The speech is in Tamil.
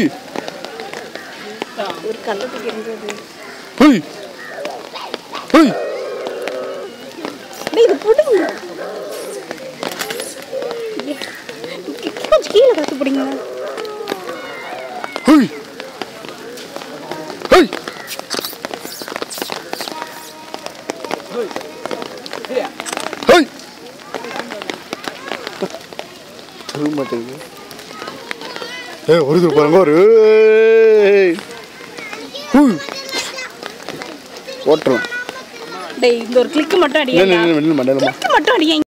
ஹுய் ஒரு கல்லத்துக்கு இருந்தது. ஹுய் ஹுய் டேய் இது புடிங்க. கொஞ்சம் கீழே காத்து புடிங்க. ஹுய் ஹுய் ஹுய் தூ மாட்டேங்குது. ஒரு பாருங்க ஒரு ஓட்டுறோம். டேய் இந்த ஒரு கிளிக் மட்டும் அடிங்க. இல்ல இல்ல இல்ல மண்டலமா கிளிக் மட்டும் அடிங்க.